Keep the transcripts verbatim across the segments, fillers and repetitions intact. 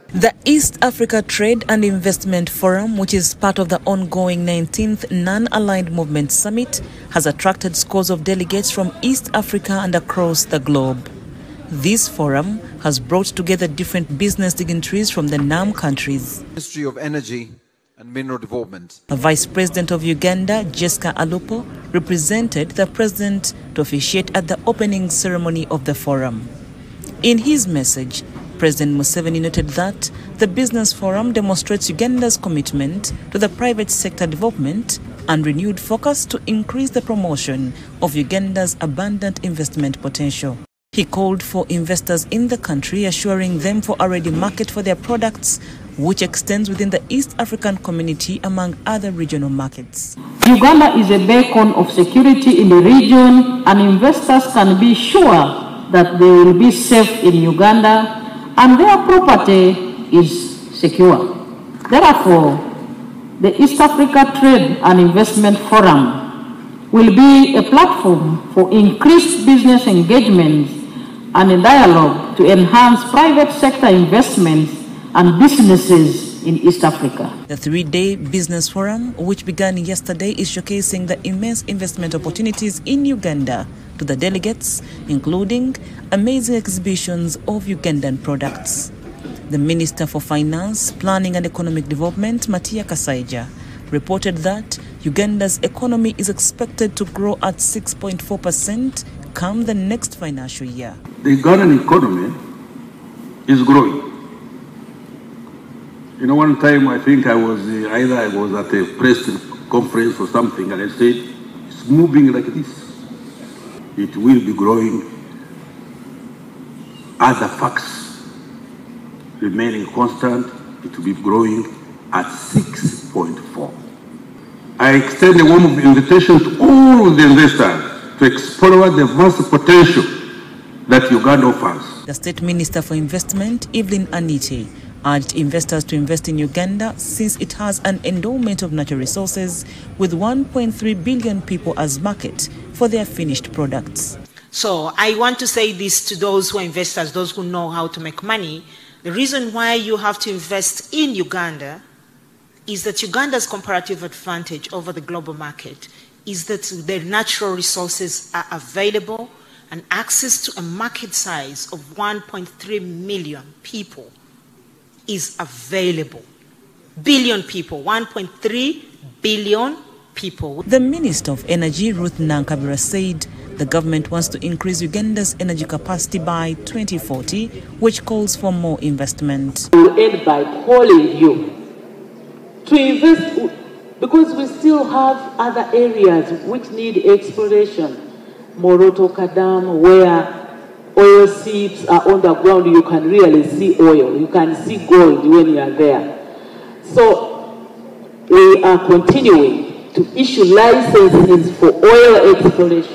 The East Africa Trade and Investment Forum, which is part of the ongoing nineteenth Non-Aligned Movement Summit, has attracted scores of delegates from East Africa and across the globe. This forum has brought together different business dignitaries from the NAM countries. Ministry of Energy and Mineral Development. The Vice President of Uganda, Jessica Alupo, represented the President to officiate at the opening ceremony of the forum. In his message, President Museveni noted that the Business Forum demonstrates Uganda's commitment to the private sector development and renewed focus to increase the promotion of Uganda's abundant investment potential. He called for investors in the country, assuring them for a ready market for their products, which extends within the East African community among other regional markets. Uganda is a beacon of security in the region, and investors can be sure that they will be safe in Uganda and their property is secure. Therefore, the East Africa Trade and Investment Forum will be a platform for increased business engagement and a dialogue to enhance private sector investments and businesses in East Africa. The three-day business forum, which began yesterday, is showcasing the immense investment opportunities in Uganda to the delegates, including amazing exhibitions of Ugandan products. The Minister for Finance, Planning and Economic Development, Matia Kasaija, reported that Uganda's economy is expected to grow at six point four percent come the next financial year. The Ugandan economy is growing. You know, one time I think I was uh, either I was at a press conference or something, and I said, it's moving like this. It will be growing. Other facts remaining constant, it will be growing at six point four. I extend a warm invitation to all the investors to explore the vast potential that Uganda offers. The State Minister for Investment, Evelyn Anite, urged investors to invest in Uganda since it has an endowment of natural resources with one point three billion people as market for their finished products. So I want to say this to those who are investors, those who know how to make money. The reason why you have to invest in Uganda is that Uganda's comparative advantage over the global market is that their natural resources are available and access to a market size of one point three million people is available. Billion people, one point three billion people. The Minister of Energy, Ruth Nankabira, said the government wants to increase Uganda's energy capacity by twenty forty, which calls for more investment. I will end by calling you to invest, because we still have other areas which need exploration. Morotoka Dam, where oil seeps are on the ground, you can really see oil. You can see gold when you are there. So we are continuing to issue licenses for oil exploration.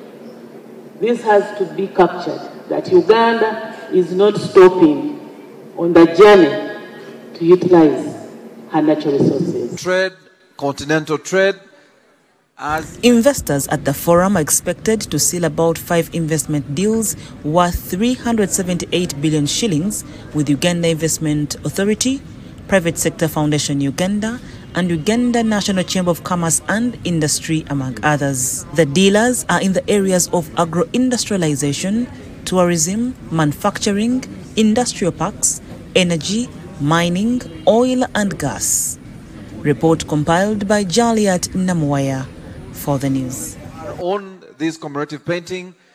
This has to be captured, that Uganda is not stopping on the journey to utilize her natural resources. Trade, continental trade. As investors at the forum are expected to seal about five investment deals worth three hundred seventy-eight billion shillings with Uganda Investment Authority, Private Sector Foundation Uganda, and Uganda National Chamber of Commerce and Industry, among others. The dealers are in the areas of agro-industrialization, tourism, manufacturing, industrial parks, energy, mining, oil and gas. Report compiled by Jaliat Namwaya for the news. on this commemorative painting